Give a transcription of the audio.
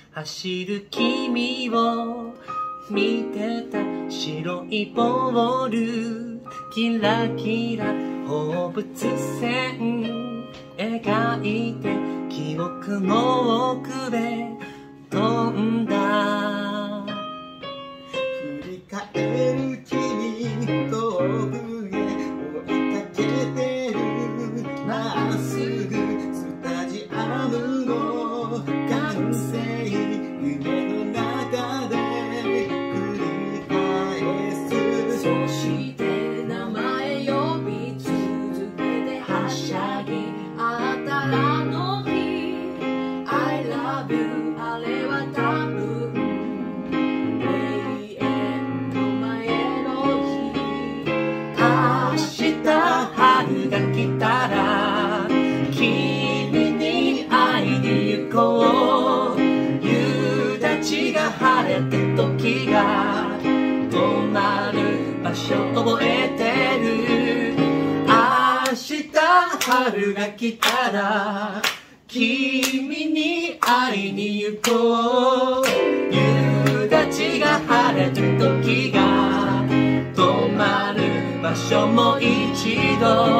走る君を見てた白いボールキラキラ放物線描いて記憶の奥へ飛んだ振り返る君遠くへ追いかけてるまっすぐスタジアムの完成夢の中で繰り返すそして名前呼び続けてはしゃぎあったらの日 I love you あれは多分永遠の前の日明日春が来たら君に会いに行こう夕立が晴れて時が止まる場所覚えてる明日春が来たら君に会いに行こう夕立が晴れて時が止まる場所も一度